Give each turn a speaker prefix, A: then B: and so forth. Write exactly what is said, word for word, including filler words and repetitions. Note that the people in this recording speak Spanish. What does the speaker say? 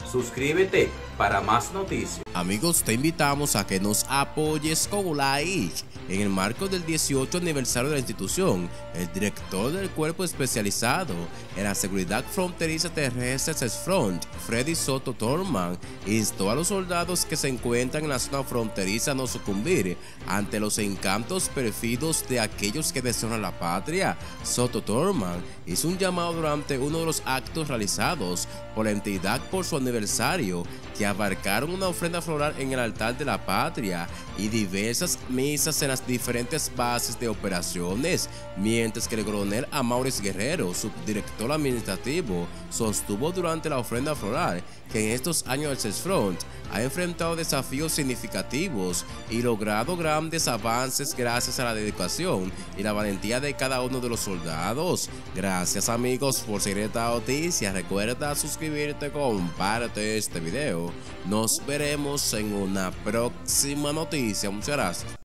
A: Suscríbete para más noticias.
B: Amigos, te invitamos a que nos apoyes con un like. En el marco del dieciocho aniversario de la institución, el director del Cuerpo Especializado en la Seguridad Fronteriza Terrestre SESFRONT, Freddy Soto Thurman, instó a los soldados que se encuentran en la zona fronteriza a no sucumbir ante los encantos perfidos de aquellos que deshonran la patria. Soto Thurman hizo un llamado durante uno de los actos realizados por la entidad por su aniversario, que abarcaron una ofrenda floral en el altar de la patria y diversas misas en las diferentes bases de operaciones, mientras que el coronel Amaury Guerrero, subdirector administrativo, sostuvo durante la ofrenda floral que en estos años el SESFRONT ha enfrentado desafíos significativos y logrado grandes avances gracias a la dedicación y la valentía de cada uno de los soldados. Gracias, amigos, por seguir esta noticia. Recuerda suscribirte, comparte este video. Nos veremos en una próxima noticia. Muchas gracias.